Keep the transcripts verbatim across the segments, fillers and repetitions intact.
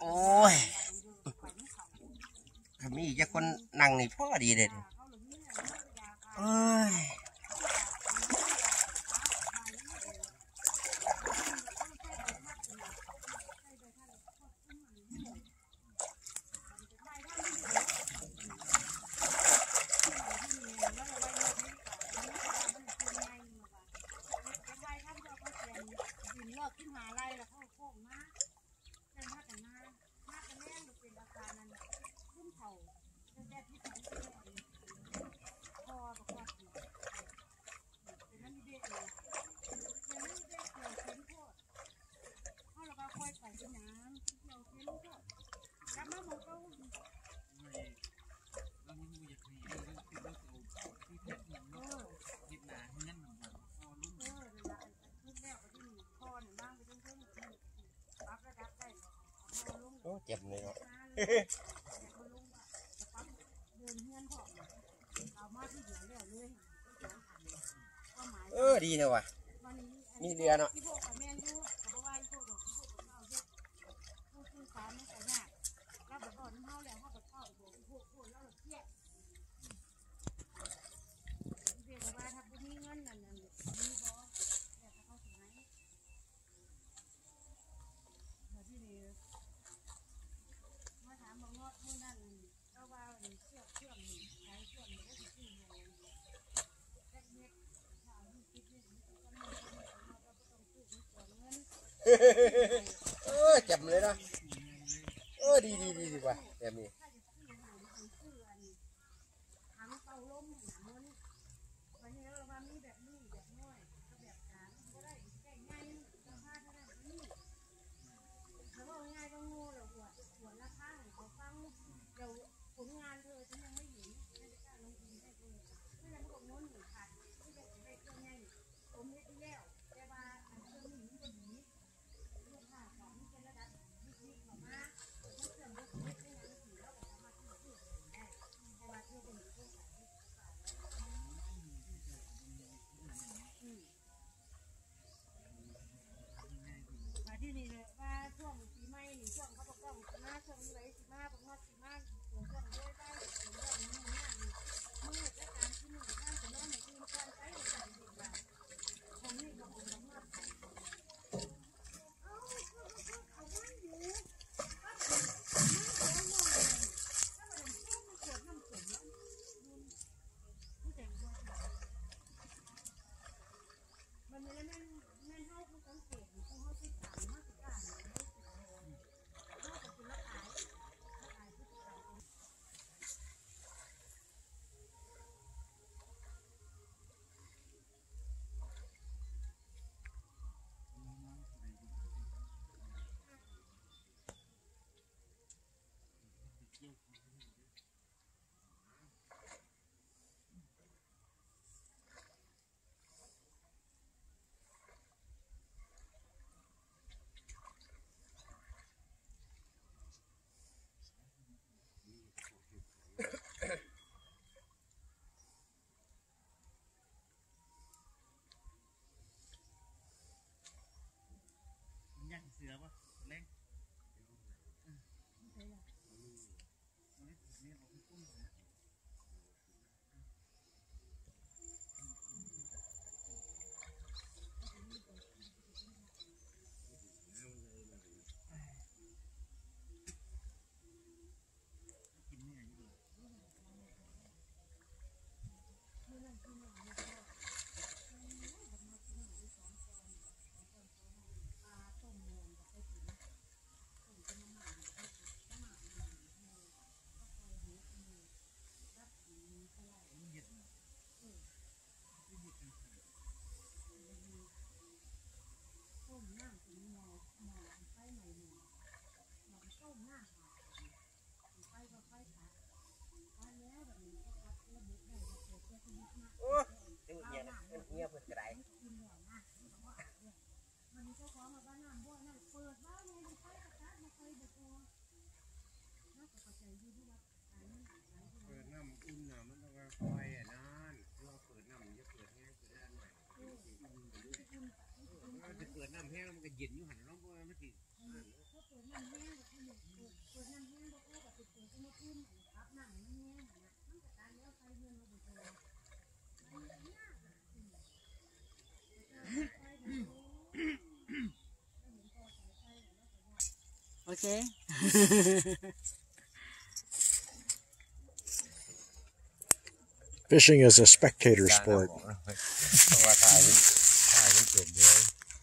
โอ้ยมีจะคนนั่งนี่พอดีเด็ดเอ้ยเจ็บเลยครับเออดีเลยว่ะมีเรือเนาะเออเจ็บเลยนะเออดีดีดีดีว่ะแบบนี้ที่นี่เลยว่าช่วงปีใหม่นี่ช่วงเขาบอกว่าปีหน้าช่วงนี้ไรปีหน้าปีหน้าปีหน้าช่วงช่วงด้วยได้ช่วงนี้นี่นี่มือและการที่หนึ่งท่านจะน้องในทีมการใช้ในการดีกว่าผมนี่ก็ผมมากเอาเอาไว้อยู่มันไม่ได้แม่นแม่นให้ผู้สังเกตผู้เขาติดตามมากกว่าเสือปะเล่นโอ้ยเงียบเงียบเปิดกระไดเปิดน้ำอุ่นน้ำมันต้องคอยอ่ะนานเราเปิดน้ำมันจะเปิดแห้งเปิดได้หน่อยจะเปิดน้ำแห้งมันก็เย็นอยู่หันน้องเพราะว่ามันติดเปิดน้ำแห้งก็แบบติดตัวที่มาขึ้นรับหนังแห้งนะมันจะการเลี้ยวไฟเงินมาบุกเลยมันยากอ่ะโอเค Fishing is a spectator sport. เพราะว่าถ่ายมันถ่ายมันจบเลย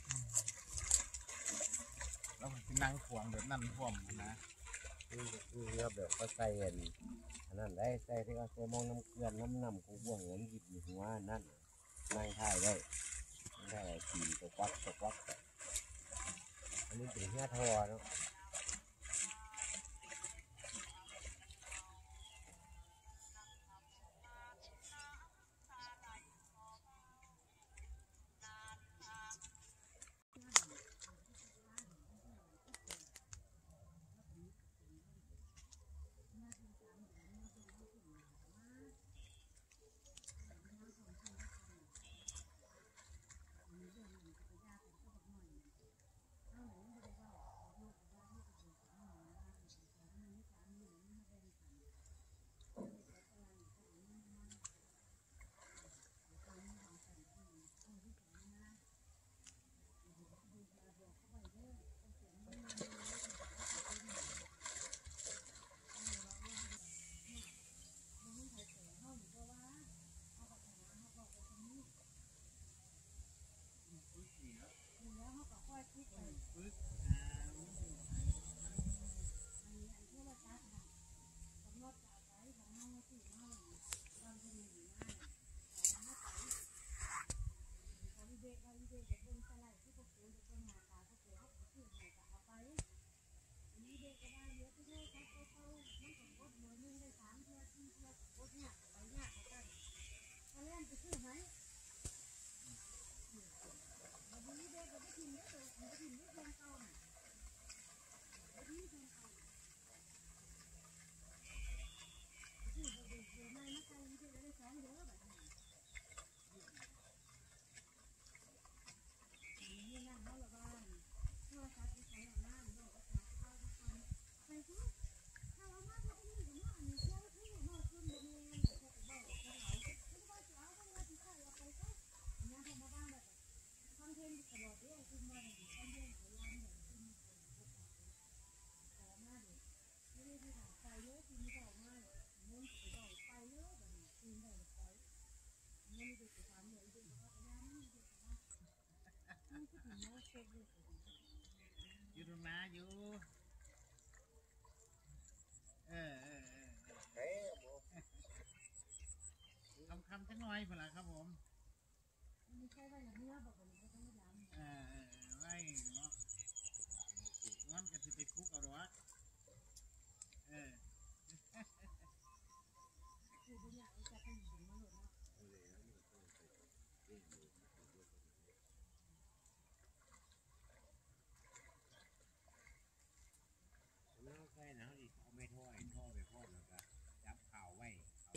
แล้วมันนั่งขวางแบบนั่นท่วมนะคือคือแบบก็ใส่อันนั้นได้ใส่ที่เขาใส่มองน้ำเกลือน้ำน้ำของพวกเงินหยิบหัวนั่นนั่งถ่ายได้ได้ขี่ตะวักตะวักอันนี้เป็นเหี้ยทอเนาะอยู่ตรงนั้นอยู่เออเออเออคำคำจังหน่อยเปล่าครับผมไม่ใช่ว่าอย่างนี้บอกว่ามันก็ต้องย้ำเออเออไล่เนาะงั้นก็จะไปคุกเอาหรอเออคือบุญอยากจะเป็นถึงมนุษย์เนาะแล้วใกล้นะดิเอาไม่ท่อไอ้ท่อไปพ่อแล้วก็จับข่าวไว้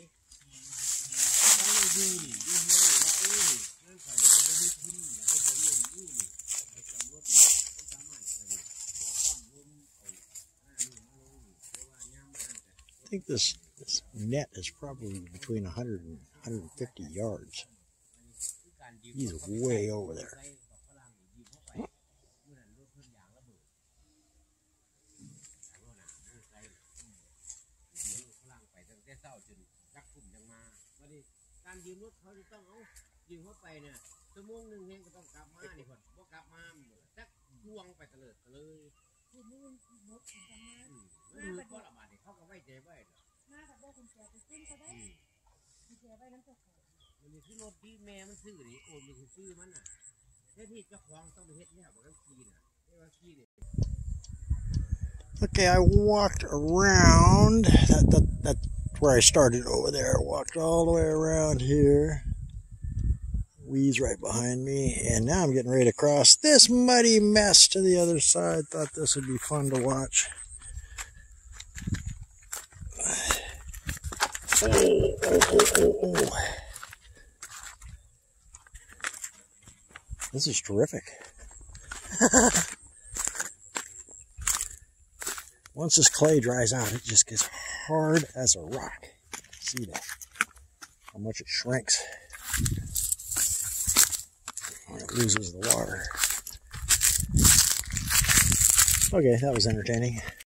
ต้องเลยดูนี่ดูเลยว่าเออเรื่องข่าวเนี่ยเขาไม่ทิ้งนะเขาจะเรื่องดูนี่ไปจำรถนี่ต้องสามารถเลยเอาป้อมลมเอาหน้านี่มาลงนี่เพราะว่าย่ำมันจะ I think this, this net is probably between one hundred and one hundred fifty yards. He's way over there. การยืมรถเขาจะต้องเอายืมเข้าไปเนี่ยชั่วโมงหนึ่งเองก็ต้องกลับมานี่คนบ่กลับมาจักลวงไปตะเลิดเลยคือมือรถของมาอืมก็ระบาดเนี่ยเขาก็ไว้ใจไว้มากับได้คุณแจไปขึ้นก็ได้คุณแจไว้น้ำตกมันนี่คือรถที่แม่มันซื้อนี่โอนมันคือซื้อมันน่ะแค่ที่เจ้าของต้องไปเฮ็ดเนี่ยบอกต้องขี่น่ะเรียกว่าขี่เนี่ย Okay, I walked around. That, that, that's where I started over there. I walked all the way around here. Weeds right behind me. And now I'm getting ready to cross this muddy mess to the other side. Thought this would be fun to watch. Oh, oh, oh, oh, oh. This is terrific. Once this clay dries out, it just gets hard as a rock. See that? How much it shrinks when it loses the water. Okay, that was entertaining.